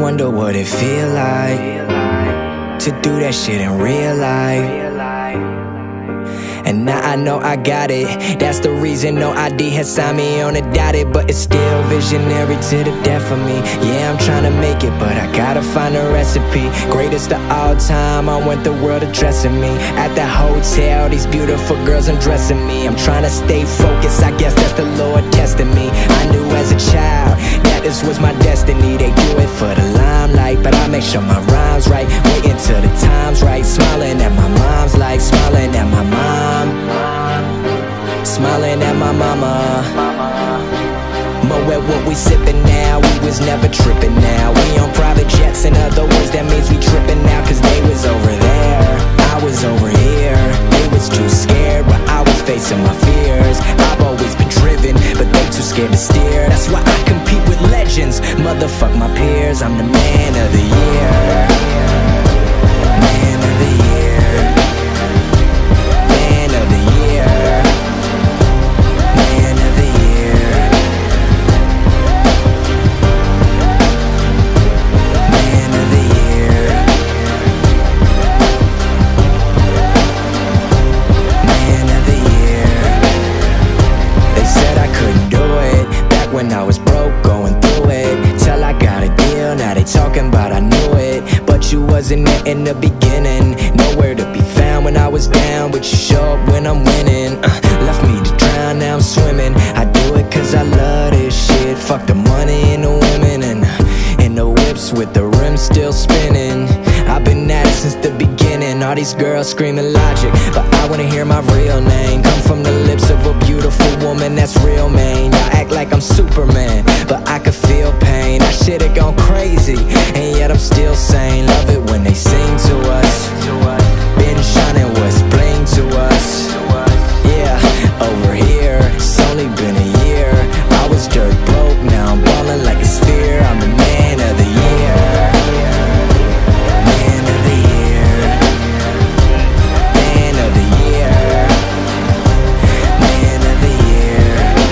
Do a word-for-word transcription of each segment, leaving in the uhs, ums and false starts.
wonder what it feel like to do that shit in real life. And now I know I got it. That's the reason no I D has signed me on a dotted. But it's still visionary to the death of me. Yeah, I'm trying to make it, but I gotta find a recipe. Greatest of all time, I want the world addressing me. At the hotel, these beautiful girls undressing me. I'm trying to stay focused, I guess that's the Lord testing me. I knew as a child that this was my destiny. They do it for the limelight, but I make sure my rhyme's right. Waiting till the time's right. Smiling at my mom's like smiling at my mom. Smiling at my mama. Mo at what we sippin' now, we was never trippin' now. We on private jets, in other words, that means we trippin' now. Cause they was over there, I was over here. They was too scared, but I was facing my fears. I've always been driven, but they too scared to steer. That's why I compete with legends, motherfuck my peers. I'm the man of the year. Man of the year. Man of the year. Man of the year. Man of the year. Man of the year. They said I couldn't do it back when I was broke, going through it. Till I got a deal, now they talking about I knew it. But you wasn't there in the beginning. Nowhere to be found when I was down, but you show up when I'm winning. uh, Left me to drown, now I'm swimming. I do it cause I love this shit. Fuck the money and the women, and, and the whips with the rims still spinning. I've been at it since the beginning. All these girls screaming logic, but I wanna hear my real name come from the lips of a beautiful woman that's real, man. Y'all act like I'm Superman, but I could feel pain. I should've gone crazy, and yet I'm still sane. Love it when they sing to us. Been shining what's bling to us. Yeah, over here, it's only been a year. I was dirt broke, now I'm ballin' like a sphere. I'm the man of the year. Man of the year. Man of the year. Man of the year.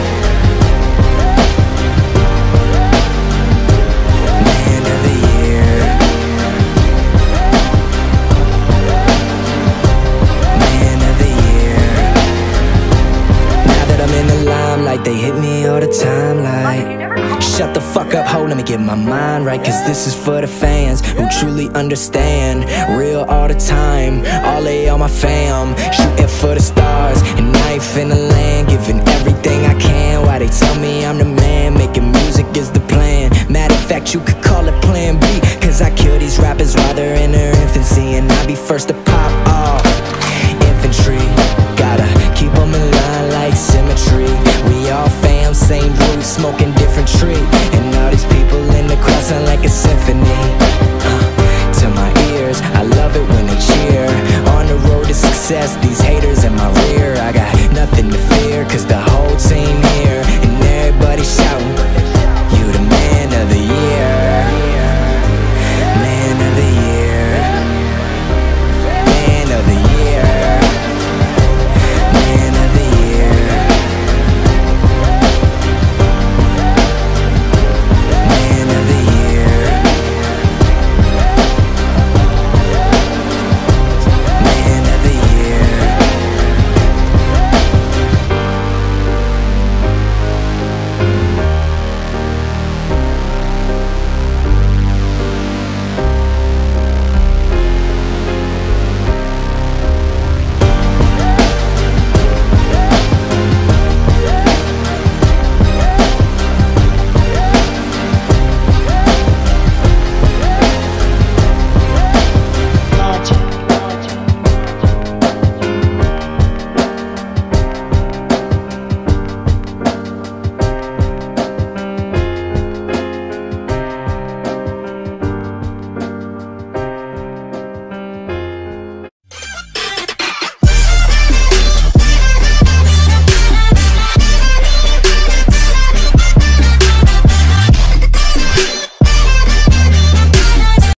Man of the year. Man of the year. Now that I'm in the limelight, they hit me all the time like, shut the fuck up, ho, let me get my mind right. Cause this is for the fans who truly understand. Real all the time, all A on my fam. Shooting for the stars, and knife in the land. Giving everything I can, why they tell me I'm the man. Making music is the plan. Matter of fact, you could call it plan B. Cause I kill these rappers while they're in their infancy, and I be first to pop off